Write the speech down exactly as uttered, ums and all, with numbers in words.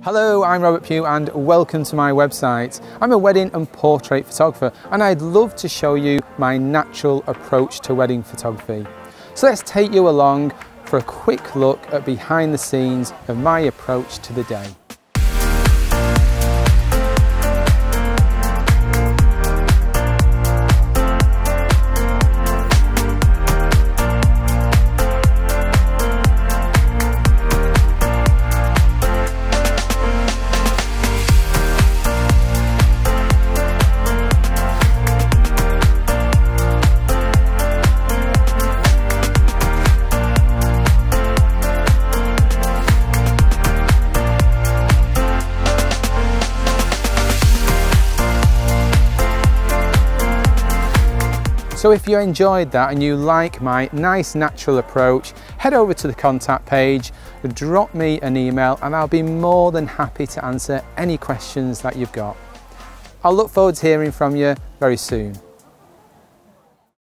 Hello, I'm Robert Pugh and welcome to my website. I'm a wedding and portrait photographer and I'd love to show you my natural approach to wedding photography. So let's take you along for a quick look at behind the scenes of my approach to the day. So if you enjoyed that and you like my nice natural approach, head over to the contact page, drop me an email and I'll be more than happy to answer any questions that you've got. I'll look forward to hearing from you very soon.